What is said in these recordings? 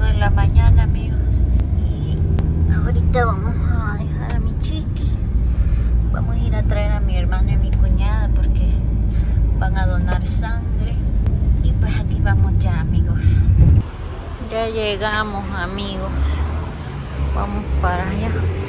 de la mañana, amigos. Y ahorita vamos a dejar a mi chiqui. Vamos a ir a traer a mi hermano y a mi cuñada porque van a donar sangre. Y pues aquí vamos ya, amigos. Ya llegamos, amigos. Vamos para allá.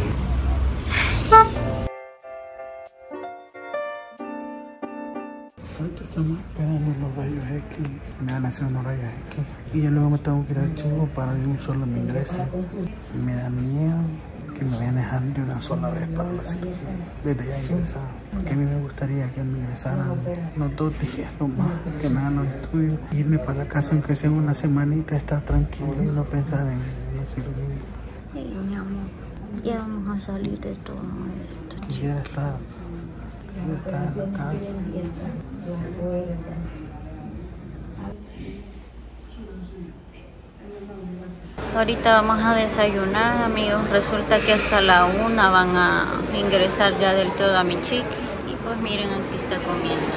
Ahorita estamos esperando los rayos X. Me van a hacer unos rayos X. Y ya luego me tengo que ir al chivo para que un solo me ingrese. Me da miedo que me vayan dejando de una sola vez para la cirugía. Desde ya ingresado. Porque a mí me gustaría que me ingresaran unos 2 días nomás, que me hagan los estudios. Irme para la casa aunque sea una semanita, estar tranquilo y no pensar en la cirugía. Sí, mi amor. Ya vamos a salir de todo esto. Quisiera estar en la casa. Ahorita vamos a desayunar, amigos. Resulta que hasta la 1 van a ingresar ya del todo a mi chiqui. Y pues miren, aquí está comiendo.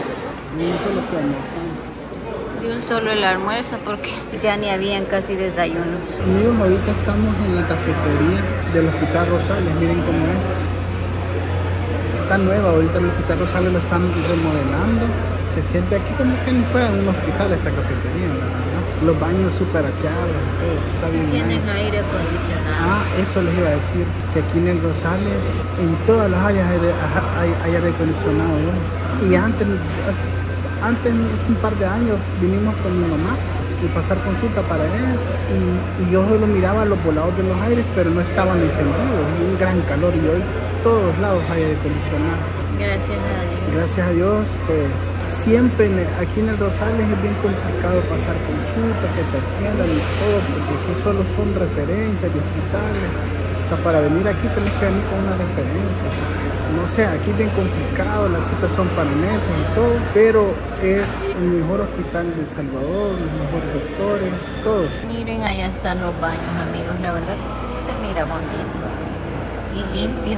De un solo el almuerzo porque ya ni habían casi desayuno. Amigos, ahorita estamos en la cafetería del Hospital Rosales. Miren cómo es. Está nueva, ahorita el Hospital Rosales lo están remodelando. Se siente aquí como que no fuera un hospital esta cafetería, la verdad. Los baños súper aseados, todo está bien. Tienen aire acondicionado. Ah, eso les iba a decir, que aquí en el Rosales, en todas las áreas hay aire acondicionado, ¿no? Y antes, un par de años, vinimos con mi mamá y pasar consulta para él. Y yo solo miraba los volados de los aires, pero no estaban encendidos, un gran calor. Y hoy todos lados hay aire acondicionado. Gracias a Dios. Gracias a Dios, pues siempre aquí en el Rosales es bien complicado pasar consulta, que te atiendan y todo, porque aquí solo son referencias de hospitales. O sea, para venir aquí tenés que venir con una referencia. No sé, aquí es bien complicado, las citas son para meses y todo, pero es el mejor hospital de El Salvador, los mejores doctores, todo. Miren, allá están los baños, amigos. La verdad, se mira bonito y limpio.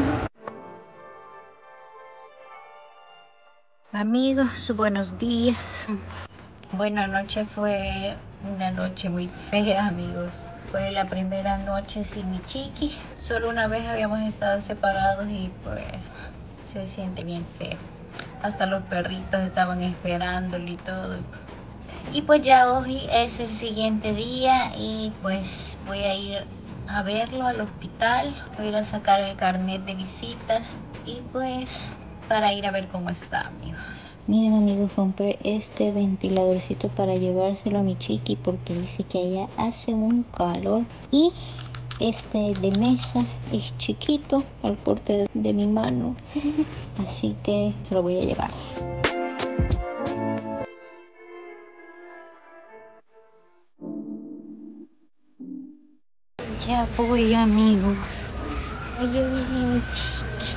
Amigos, buenos días. Bueno, anoche fue una noche muy fea, amigos. Fue la primera noche sin mi chiqui. Solo una vez habíamos estado separados y pues se siente bien feo. Hasta los perritos estaban esperándolo y todo. Y pues ya hoy es el siguiente día y pues voy a ir a verlo al hospital. Voy a ir a sacar el carnet de visitas y pues para ir a ver cómo está, amigos. Miren, amigos, compré este ventiladorcito para llevárselo a mi chiqui porque dice que allá hace un calor. Y este de mesa es chiquito, al porte de mi mano, así que se lo voy a llevar. Ya voy, amigos. Ahí viene mi chiqui.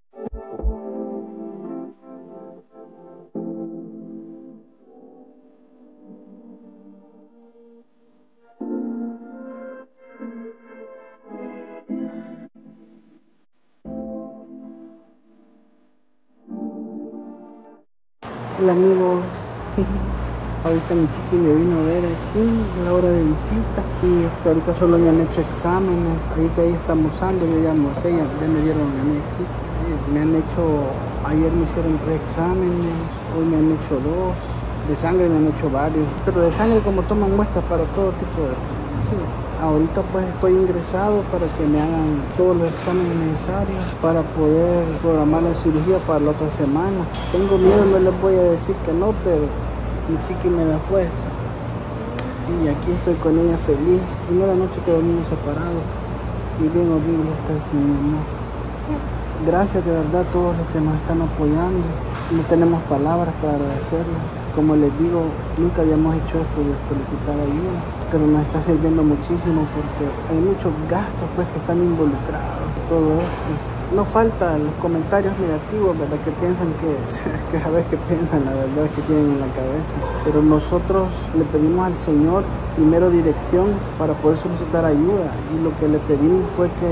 Hola, amigos. Ahorita mi chiqui me vino a ver aquí a la hora de visita y ahorita solo me han hecho exámenes. Ahorita ahí está almorzando, yo ya almorcé, ya me dieron a mí aquí. Me han hecho, ayer me hicieron 3 exámenes, hoy me han hecho 2, de sangre me han hecho varios, pero de sangre como toman muestras para todo tipo de... Sí. Ahorita pues estoy ingresado para que me hagan todos los exámenes necesarios para poder programar la cirugía para la otra semana. Tengo miedo, no les voy a decir que no, pero mi chiqui me da fuerza. Y aquí estoy con ella feliz. Primera noche que dormimos separados y bien horrible estar sin mi amor. Gracias de verdad a todos los que nos están apoyando. No tenemos palabras para agradecerles. Como les digo, nunca habíamos hecho esto de solicitar ayuda, pero nos está sirviendo muchísimo porque hay muchos gastos pues que están involucrados, todo esto. No faltan los comentarios negativos, ¿verdad? Que piensan que a veces que piensan la verdad que tienen en la cabeza. Pero nosotros le pedimos al Señor primero dirección para poder solicitar ayuda y lo que le pedimos fue que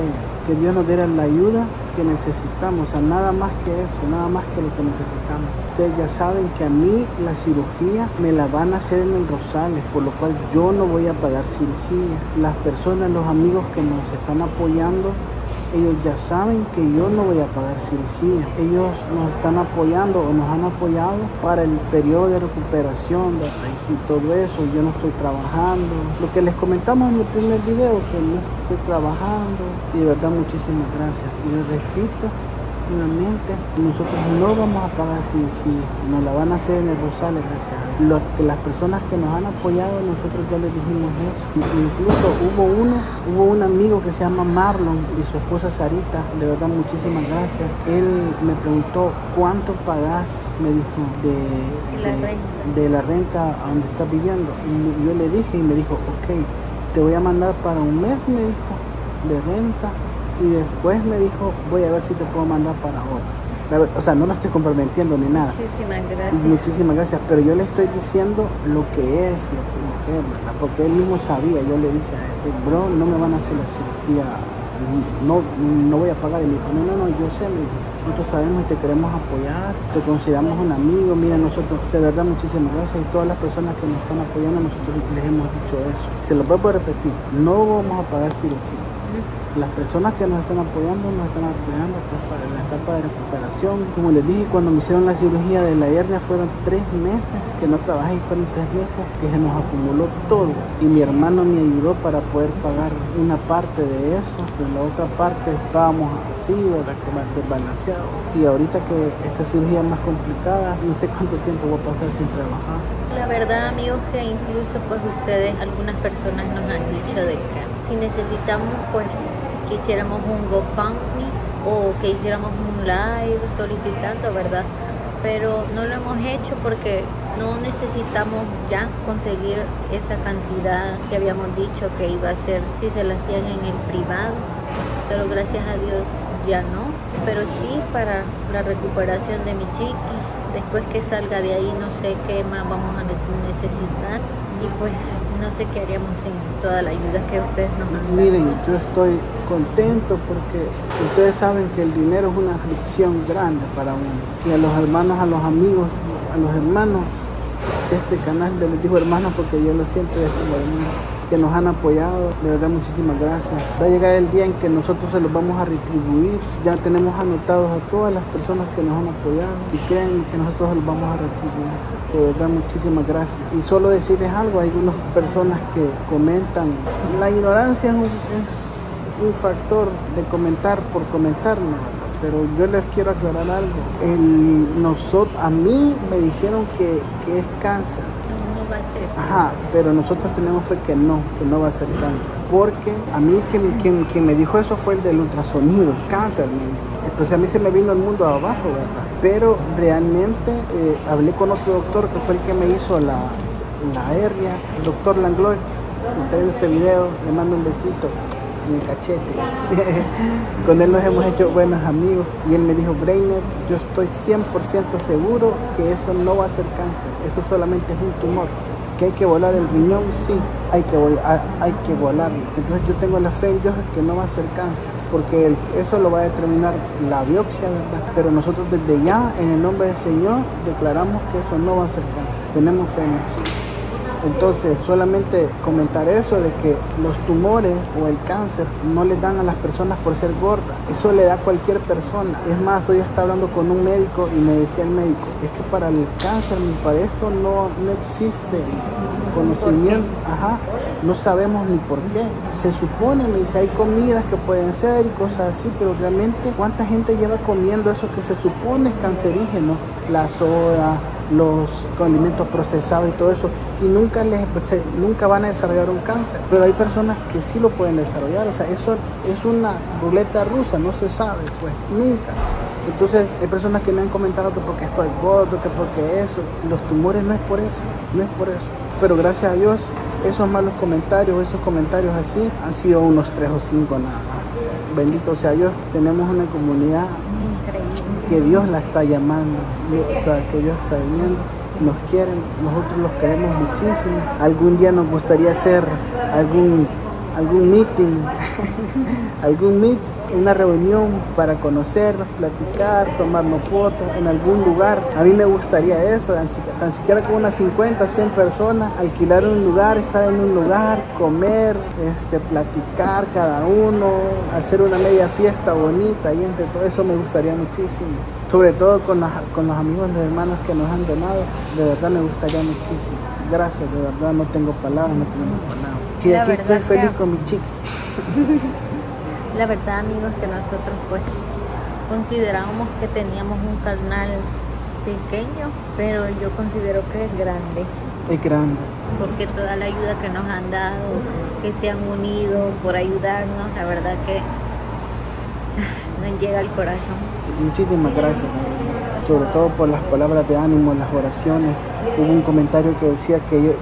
que Dios nos diera la ayuda que necesitamos, o sea, nada más que eso, nada más que lo que necesitamos. Ustedes ya saben que a mí la cirugía me la van a hacer en el Rosales, por lo cual yo no voy a pagar cirugía. Las personas, los amigos que nos están apoyando, ellos ya saben que yo no voy a pagar cirugía. Ellos nos están apoyando o nos han apoyado para el periodo de recuperación y todo eso. Yo no estoy trabajando. Lo que les comentamos en el primer video, que no estoy trabajando. Y de verdad, muchísimas gracias. Y les repito nuevamente, nosotros no vamos a pagar cirugía. Nos la van a hacer en el Rosales, gracias a Dios. Las personas que nos han apoyado, nosotros ya les dijimos eso. Incluso hubo un amigo que se llama Marlon y su esposa Sarita, de verdad muchísimas gracias. Él me preguntó cuánto pagás, me dijo, de la renta a donde estás viviendo. Y yo le dije y me dijo, ok, te voy a mandar para un mes, me dijo, de renta. Y después me dijo, voy a ver si te puedo mandar para otro. O sea, no lo estoy comprometiendo ni nada. Muchísimas gracias. Muchísimas gracias, pero yo le estoy diciendo lo que es, ¿verdad? Porque él mismo sabía. Yo le dije, bro, no me van a hacer la cirugía, no voy a pagar. Y me dijo, no, yo sé, me dijo, nosotros sabemos y te queremos apoyar, te consideramos un amigo. Mira, nosotros, de verdad, muchísimas gracias. Y todas las personas que nos están apoyando, nosotros les hemos dicho eso. Se lo vuelvo a repetir, no vamos a pagar cirugía. Las personas que nos están apoyando pues, para la etapa de recuperación. Como les dije, cuando me hicieron la cirugía de la hernia fueron 3 meses que no trabajé, y fueron 3 meses que se nos acumuló todo. Y mi hermano me ayudó para poder pagar una parte de eso. En la otra parte estábamos así, ¿verdad? Que más desbalanceados. Y ahorita que esta cirugía es más complicada, no sé cuánto tiempo voy a pasar sin trabajar. La verdad, amigos, que incluso pues ustedes, algunas personas nos han dicho de que si necesitamos pues que hiciéramos un GoFundMe o que hiciéramos un live solicitando, ¿verdad? Pero no lo hemos hecho porque no necesitamos ya conseguir esa cantidad que habíamos dicho que iba a ser si se la hacían en el privado, pero gracias a Dios ya no. Pero sí para la recuperación de mi chiqui, después que salga de ahí no sé qué más vamos a necesitar. Y pues no sé qué haríamos sin toda la ayuda que ustedes nos han dado. Miren, yo estoy contento porque ustedes saben que el dinero es una aflicción grande para uno. Y a los hermanos, a los amigos, a los hermanos de este canal, les digo hermanos porque yo lo siento de como hermanos, que nos han apoyado, de verdad muchísimas gracias. Va a llegar el día en que nosotros se los vamos a retribuir. Ya tenemos anotados a todas las personas que nos han apoyado y creen que nosotros se los vamos a retribuir. De verdad muchísimas gracias. Y solo decirles algo, hay algunas personas que comentan, la ignorancia es un factor de comentar por comentar, ¿no? Pero yo les quiero aclarar algo. A mí me dijeron que es cáncer. No va a ser. Ajá, pero nosotros tenemos fe que no va a ser cáncer. Porque a mí quien me dijo eso fue el del ultrasonido, cáncer, me dijo. Entonces a mí se me vino el mundo abajo, ¿verdad? Pero realmente hablé con otro doctor que fue el que me hizo la hernia, el doctor Langlois. Entré en este video, le mando un besito en el cachete. Con él nos hemos hecho buenos amigos y él me dijo, Breiner, yo estoy 100% seguro que eso no va a ser cáncer, eso solamente es un tumor. Que hay que volar el riñón, sí, hay que volarlo. Entonces yo tengo la fe en Dios que no va a ser cáncer, porque eso lo va a determinar la biopsia, ¿verdad? Pero nosotros desde ya, en el nombre del Señor, declaramos que eso no va a ser cáncer. Tenemos fe en eso. Entonces, solamente comentar eso de que los tumores o el cáncer no le dan a las personas por ser gordas. Eso le da a cualquier persona. Es más, hoy estaba hablando con un médico y me decía el médico, es que para el cáncer, para esto no existe conocimiento. Ajá, no sabemos ni por qué. Se supone, me dice, hay comidas que pueden ser y cosas así, pero realmente, ¿cuánta gente lleva comiendo eso que se supone es cancerígeno? La soda, los alimentos procesados y todo eso, y nunca van a desarrollar un cáncer, pero hay personas que sí lo pueden desarrollar. O sea, eso es una ruleta rusa, no se sabe, pues, nunca. Entonces hay personas que me han comentado que porque estoy gordo, que porque eso, los tumores no es por eso, pero gracias a Dios, esos malos comentarios, esos comentarios así, han sido unos 3 o 5 nada más. Bendito sea Dios, tenemos una comunidad que Dios la está llamando, o sea, que Dios está viniendo, nos quieren, nosotros los queremos muchísimo. Algún día nos gustaría hacer algún meeting, algún meet una reunión para conocernos, platicar, tomarnos fotos en algún lugar. A mí me gustaría eso, tan siquiera con unas 50, 100 personas, alquilar un lugar, estar en un lugar, comer, platicar cada uno, hacer una media fiesta bonita y entre todo eso me gustaría muchísimo. Sobre todo con los amigos, los hermanos que nos han donado, de verdad me gustaría muchísimo. Gracias, de verdad no tengo palabras, no tenemos palabras. Y aquí estoy feliz con mi chica. La verdad, amigos, que nosotros pues considerábamos que teníamos un canal pequeño, pero yo considero que es grande. Es grande. Porque toda la ayuda que nos han dado, que se han unido por ayudarnos, la verdad que nos llega al corazón. Muchísimas gracias, sobre todo por las palabras de ánimo, las oraciones. Hubo un comentario que decía que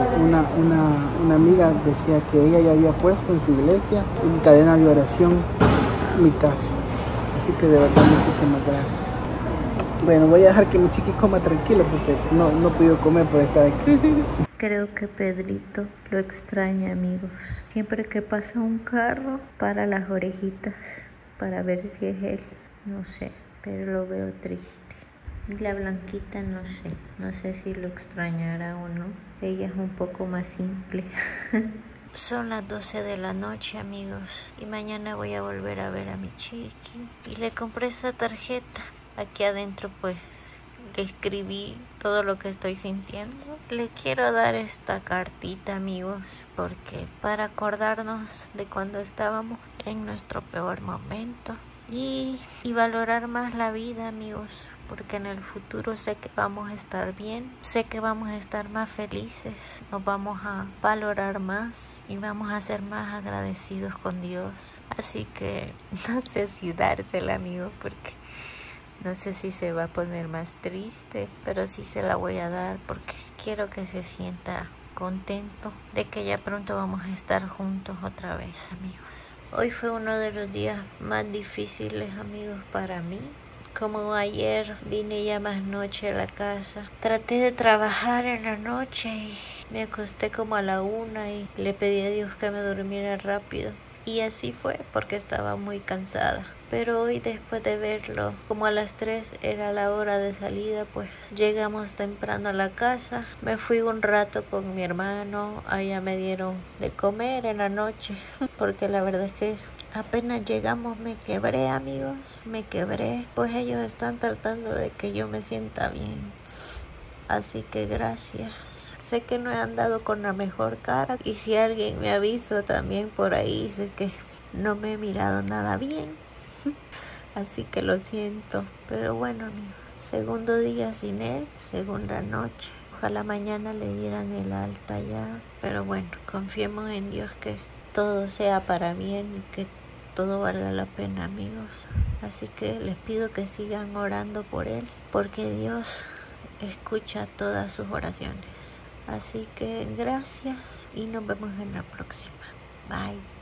una amiga decía que ella ya había puesto en su iglesia en cadena de oración mi caso. Así que de verdad muchísimas gracias. Bueno, voy a dejar que mi chiqui coma tranquilo porque no puedo comer por estar aquí. Creo que Pedrito lo extraña, amigos. Siempre que pasa un carro, para las orejitas para ver si es él. No sé, pero lo veo triste. Y la Blanquita no sé si lo extrañará o no. Ella es un poco más simple. Son las 12 de la noche, amigos, y mañana voy a volver a ver a mi chiqui. Y le compré esta tarjeta. Aquí adentro pues le escribí todo lo que estoy sintiendo. Le quiero dar esta cartita, amigos, porque para acordarnos de cuando estábamos en nuestro peor momento. Y valorar más la vida, amigos, porque en el futuro sé que vamos a estar bien, sé que vamos a estar más felices, nos vamos a valorar más y vamos a ser más agradecidos con Dios. Así que no sé si dársela, amigos, porque no sé si se va a poner más triste, pero sí se la voy a dar porque quiero que se sienta contento de que ya pronto vamos a estar juntos otra vez, amigos. Hoy fue uno de los días más difíciles, amigos, para mí. Como ayer vine ya más noche a la casa, traté de trabajar en la noche y me acosté como a la 1 y le pedí a Dios que me durmiera rápido. Y así fue porque estaba muy cansada. Pero hoy, después de verlo, como a las 3 era la hora de salida, pues llegamos temprano a la casa. Me fui un rato con mi hermano, allá me dieron de comer en la noche, porque la verdad es que apenas llegamos me quebré, amigos, me quebré. Pues ellos están tratando de que yo me sienta bien. Así que gracias. Sé que no he andado con la mejor cara y si alguien me avisa también por ahí, sé que no me he mirado nada bien. Así que lo siento, pero bueno, amigos, segundo día sin él, segunda noche. Ojalá mañana le dieran el alta ya, pero bueno, confiemos en Dios que todo sea para bien y que todo valga la pena, amigos. Así que les pido que sigan orando por él, porque Dios escucha todas sus oraciones. Así que gracias y nos vemos en la próxima. Bye.